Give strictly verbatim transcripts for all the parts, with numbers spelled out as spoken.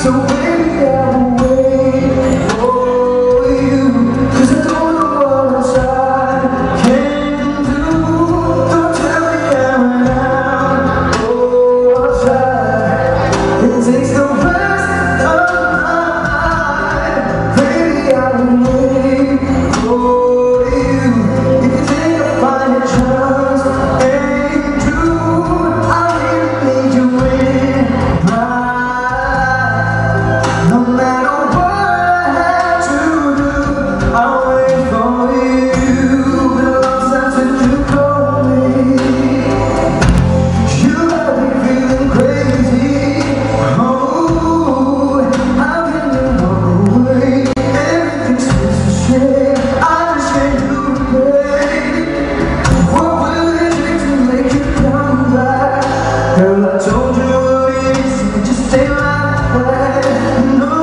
So baby, I'll wait for you, 'cause I don't know what else I can do. Don't tell me I'm out, oh, I'll try. It takes the rest of my life. Baby, I will wait for you. If you think I'll find a chance and do, I really need you in my life. No matter what I have to do, I'll wait for you. Been a long time since you called me. You got me feeling crazy. Oh, how can you walk away? Everything seems to share. I just can't do it, babe. What will it take to make you come back? Girl, I told you what it is, so just stay like that. No,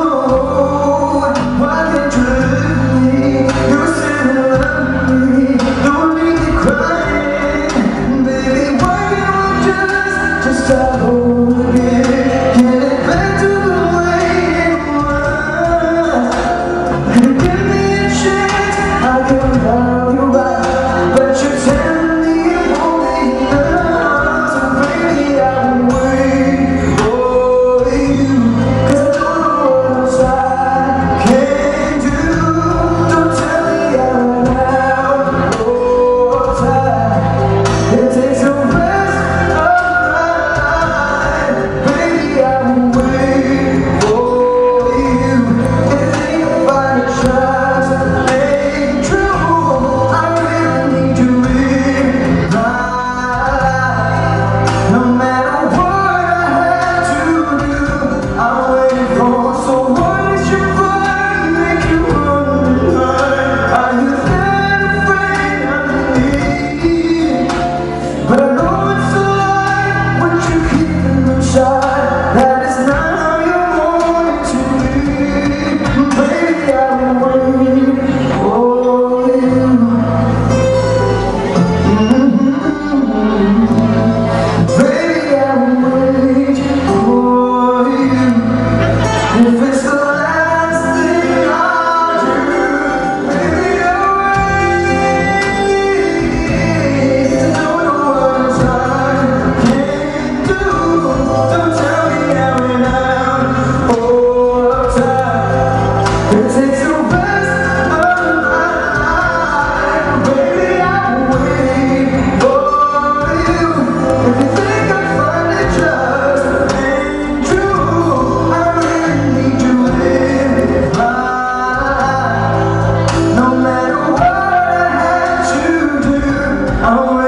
why can't you look at me? You're still in love with me. Don't leave me crying, baby. Why can't we just, just start over again? Get it back to the way it was. And give me a chance, I can love you right. But you're telling me it won't be enough. So baby, I will wait for you, 'cause I don't know what else I can do. Don't tell me I'm out, oh, time. It takes the rest of my life. Baby, I will wait for you. If you find a chance ain't true, I really need you in my life. No matter what I have to do, I'll wait for. So what is your fire make you wonder? Are you that afraid of me? But I know it's a lie when you keep them inside. That is not how you want it to be. Baby, I will wait for you. Baby, I will wait for you. If it's the last thing I do, baby, I'll wait. I don't know what else I can do. Don't tell me I'm out, oh, time. It takes the rest of my life. Baby, I will wait for you. If you think I'll find it just ain't true, I really need you in my life. No matter what I have to do, I'll